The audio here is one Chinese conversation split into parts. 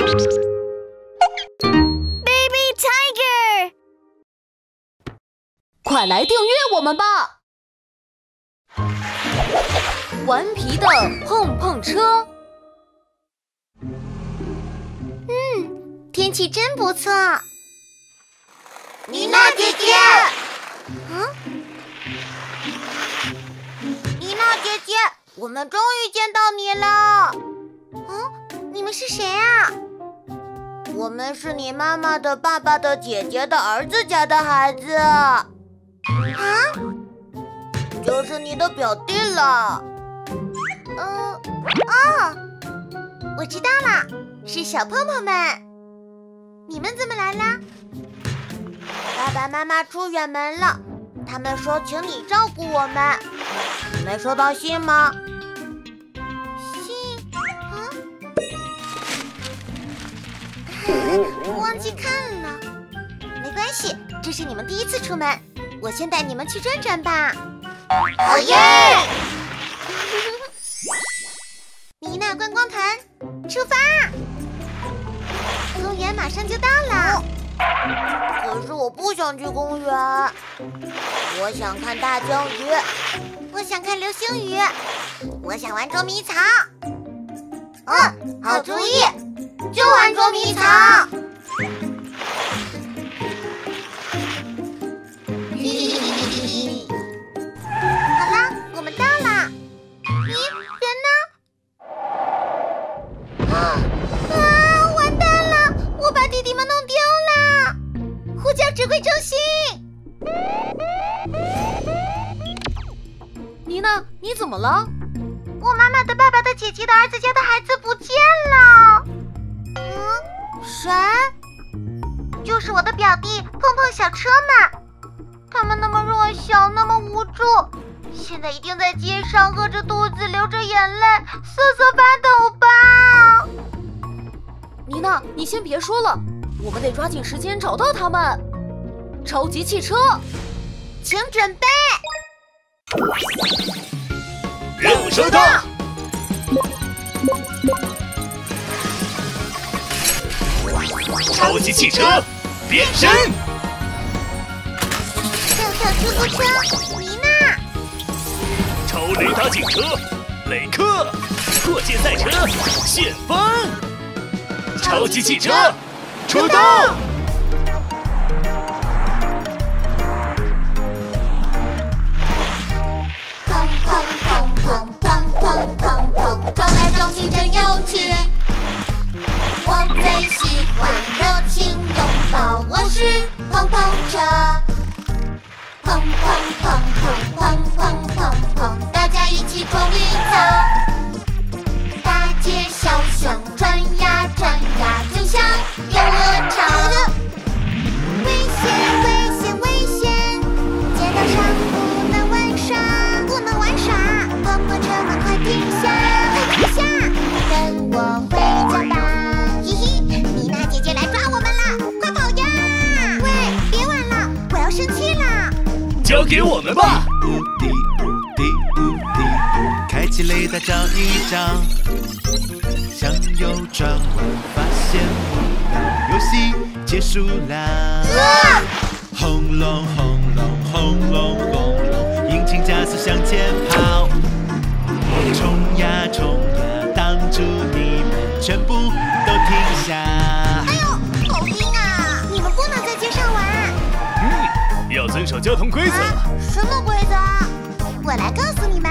Baby Tiger， 快来订阅我们吧！顽皮的碰碰车。 天气真不错。 妮娜姐姐，妮娜姐姐，我们终于见到你了。 你们是谁啊？ 我们是你妈妈的爸爸的姐姐的儿子家的孩子。就是你的表弟了。 我知道了，是小碰碰们。你们怎么来啦？ 爸爸妈妈出远门了，他们说请你照顾我们。你没收到信吗？ 信？我忘记看了。没关系，这是你们第一次出门，我先带你们去转转吧。 好耶！ 妮娜观光团出发，公园马上就到了。 可是我不想去公园，我想看大鲸鱼， 我想看流星雨，我想玩捉迷藏。 好主意，就玩捉迷藏。 好啦，我们到了。咦，人呢？完蛋了，我把弟弟们弄丢了。呼叫指挥中心。 妮娜，你怎么了？ 我妈妈的爸爸的姐姐的儿子家的孩子不见了。 谁？ 就是我的表弟碰碰小车们。他们那么弱小，那么无助，现在一定在街上饿着肚子，流着眼泪，瑟瑟发抖吧。 妮娜，你先别说了，我们得抓紧时间找到他们。超级汽车， 请准备。 任务收到。超级汽车变身。 跳跳出租车，妮娜。 超雷达警车，雷克。过界赛车，旋风。超级汽车出动！ 砰砰砰砰砰砰砰砰，撞来撞去真有趣。我最喜欢热情拥抱，我是碰碰车。砰砰砰砰砰砰砰砰，大家一起捉迷藏。大街小巷转呀转呀，就像游乐场。 危险危险危险！街道上不能玩耍，不能玩耍！碰碰车们快停下，快停下！跟我回家吧！嘿嘿，妮娜姐姐来抓我们了，快跑呀！喂，别玩了，我要生气了。 交给我们吧。 无敌无敌无敌，开启雷达找一找，向右转弯发现目标，游戏结束啦！轰隆轰隆轰隆轰隆，引擎加速向前跑，冲呀冲呀，挡住你们全部都停下！ 哎呦，好晕啊！你们不能在街上玩。 要遵守交通规则。 什么规则？我来告诉你们。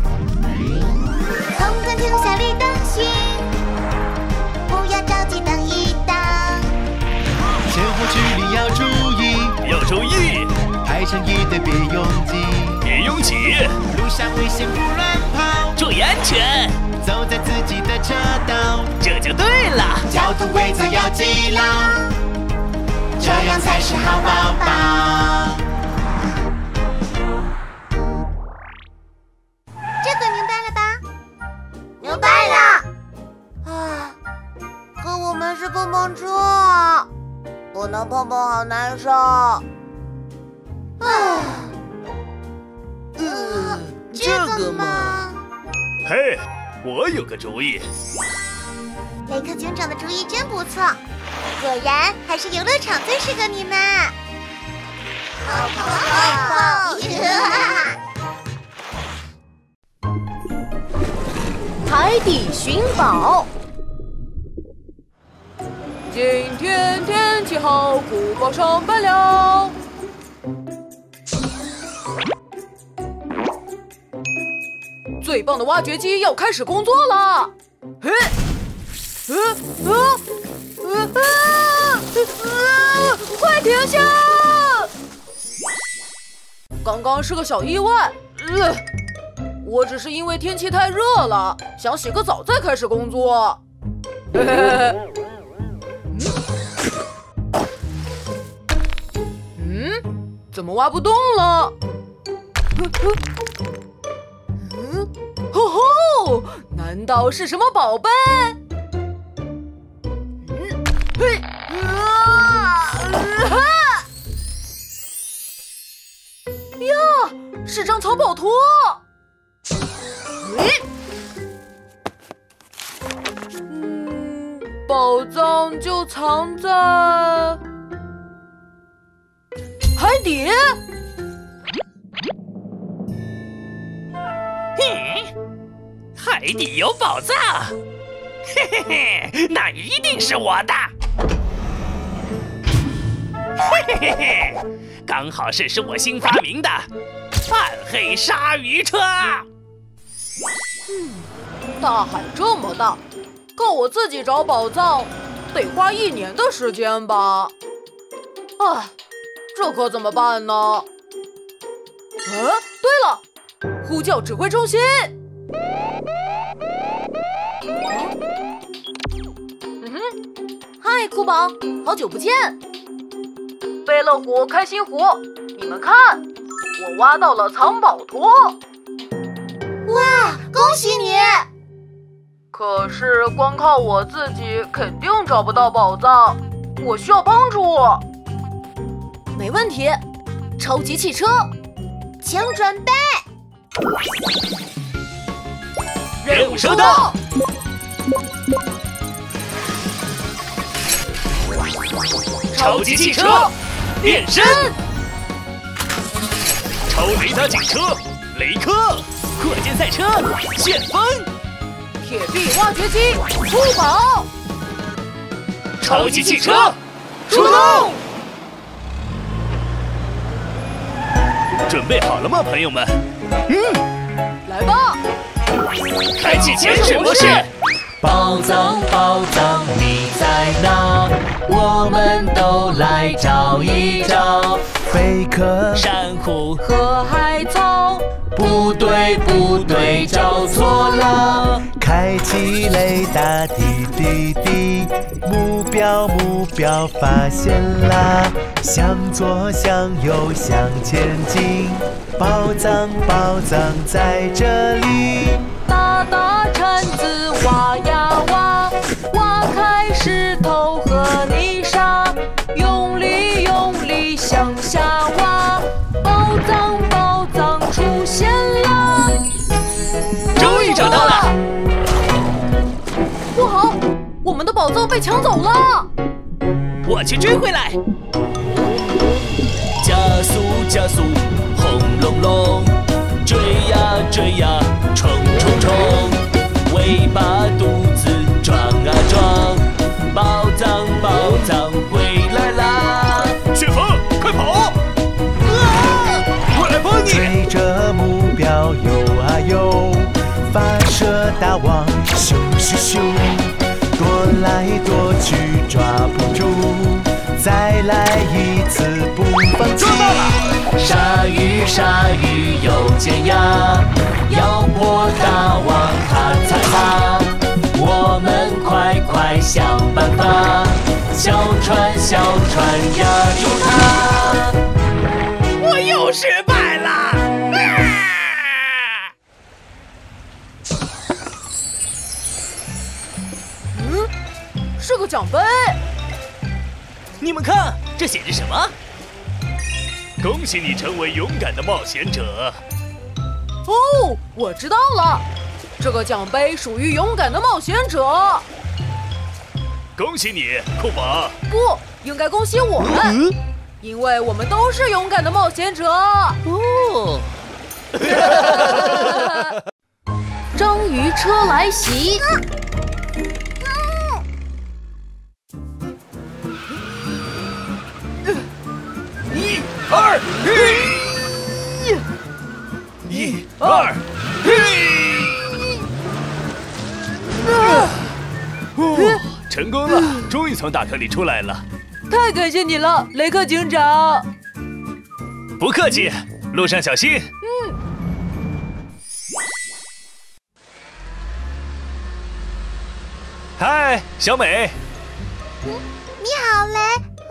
从暂停下绿灯行，不要着急等一等。 前后距离要注意， 要注意， 排成一队别拥挤， 别拥挤， 路上危险不乱跑， 注意安全， 走在自己的车道， 这就对了。 交通规则要记牢，这样才是好宝宝。 这回明白了吧？ 明白了。可我们是碰碰车，不能碰碰，好难受。 这个嘛。 嘿，我有个主意。 雷克警长的主意真不错，果然还是游乐场最适合你们。 泡泡， 海底寻宝。 今天天气好，古堡上班了。最棒的挖掘机要开始工作了。快停下！刚刚是个小意外。我只是因为天气太热了，想洗个澡再开始工作。怎么挖不动了？吼吼！难道是什么宝贝？呀，是张藏宝图。宝藏就藏在海底。 海底有宝藏，嘿嘿嘿，那一定是我的。嘿嘿嘿嘿，刚好是我新发明的暗黑鲨鱼车。 大海这么大，靠我自己找宝藏得花1年的时间吧？唉，这可怎么办呢？对了，呼叫指挥中心。 嗨，酷宝，好久不见！ 贝乐湖、开心湖，你们看，我挖到了藏宝图。 哇，恭喜你！ 可是光靠我自己肯定找不到宝藏，我需要帮助。 没问题，超级汽车， 请准备。 任务收到。超级汽车变身，超雷达警车雷克，火箭赛车旋风， 铁臂挖掘机酷宝， 超级汽车出动！准备好了吗，朋友们？ 来吧！ 开启潜水模式。 宝藏，宝藏，你在哪？我们都来找一找。 贝壳、 珊瑚和海草， 不对，不对，找错了。 开启雷达，滴滴滴，目标，目标发现啦！向左，向右，向前进，宝藏，宝藏在这里。 大大铲子挖呀挖，挖开石头和泥沙，用力用力向下挖，宝藏宝藏出现啦！ 终于找到了！ 不好，我们的宝藏被抢走了！ 我去追回来！加速加速，轰隆隆！追呀追呀，冲冲冲！尾巴肚子撞啊撞，宝藏宝藏回来啦！旋风，快跑！我来帮你！ 追着目标游啊游，发射大网，咻咻咻，躲来躲去抓不住，再来一次不放弃。 鲨鱼，鲨鱼有尖牙，要破大网它才怕。我们快快想办法，小船，小船压住它。 我又失败了！ 是个奖杯。 你们看，这写着什么？恭喜你成为勇敢的冒险者。 哦，我知道了，这个奖杯属于勇敢的冒险者。 恭喜你，酷宝！ 不，应该恭喜我们，因为我们都是勇敢的冒险者。 哦， 章鱼车来袭！ 一二嘿，一二嘿，成功了，终于从大坑里出来了。 太感谢你了，雷克警长。 不客气，路上小心。嗨，小美。 你好，雷。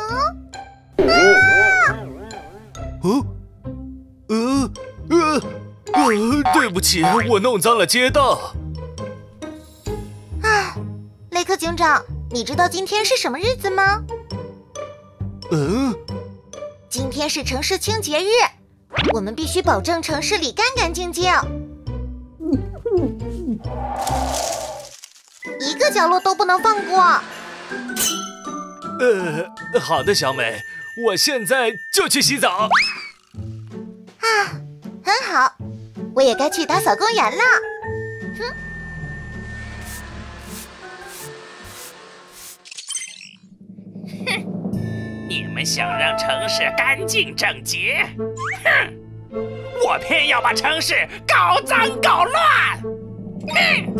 对不起，我弄脏了街道。 雷克警长，你知道今天是什么日子吗？今天是城市清洁日，我们必须保证城市里干干净净，一个角落都不能放过。 好的，小美，我现在就去洗澡。 很好，我也该去打扫公园了。 你们想让城市干净整洁，哼！我偏要把城市搞脏搞乱，哼！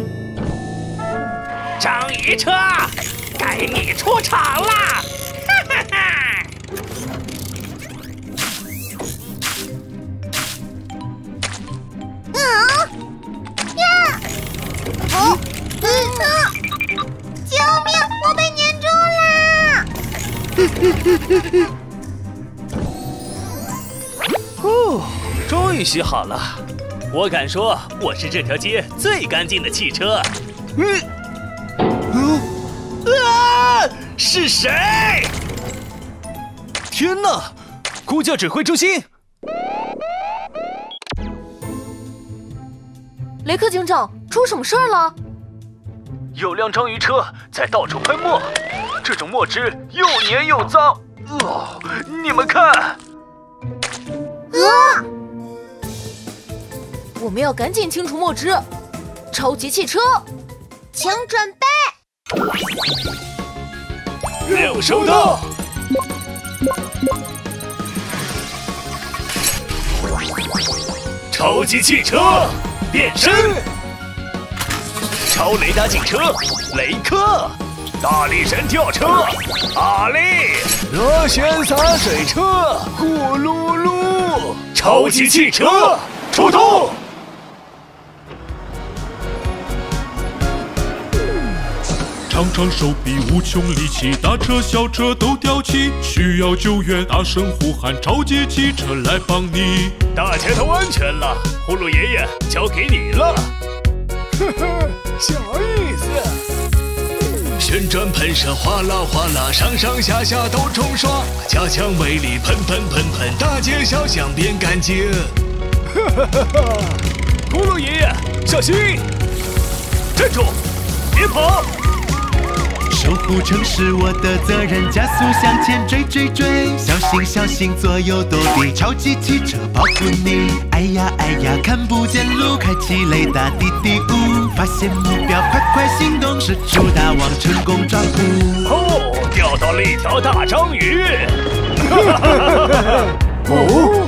章鱼车，该你出场了，哈哈哈！ 救命！我被粘住了！ 终于洗好了。我敢说，我是这条街最干净的汽车。是谁？天哪！呼叫指挥中心！ 雷克警长，出什么事儿了？ 有辆章鱼车在到处喷墨，这种墨汁又黏又脏。你们看！ 我们要赶紧清除墨汁。超级汽车， 请准备。 任务收到。超级汽车变身。超雷达警车雷克，大力神吊车阿力，热血洒水车呼噜噜，超级汽车出动！ 长长手臂无穷力气，大车小车都吊起，需要救援大声呼喊，超级汽车来帮你。 大街都安全了，葫芦爷爷交给你了。呵呵，小意思。旋转喷射，哗啦哗啦，上上下下都冲刷，加强威力，喷喷喷喷，大街小巷变干净。哈哈哈哈！葫芦爷爷，小心！站住，别跑！ 守护城市我的责任，加速向前追追追，小心小心左右躲避，超级汽车保护你。哎呀哎呀，看不见路，开启雷达滴滴呜，发现目标快快行动，使出大网成功抓捕。 哦，钓到了一条大章鱼！ 哦，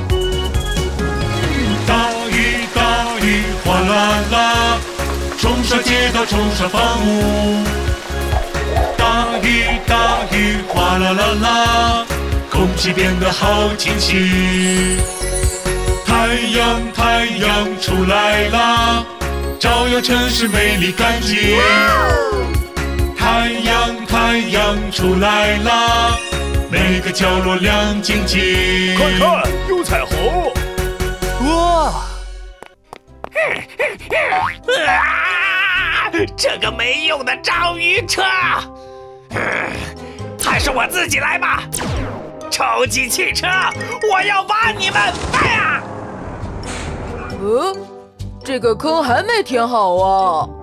大鱼大鱼哗啦啦，冲刷街道冲刷房屋。大雨大雨哗啦啦啦，空气变得好清新。太阳太阳出来啦，照耀城市美丽干净。太阳太阳出来啦，每个角落亮晶晶。 快看，有彩虹！哇！ 这个没用的章鱼车！还是我自己来吧！超级汽车，我要把你们！哎呀！ 这个坑还没填好啊！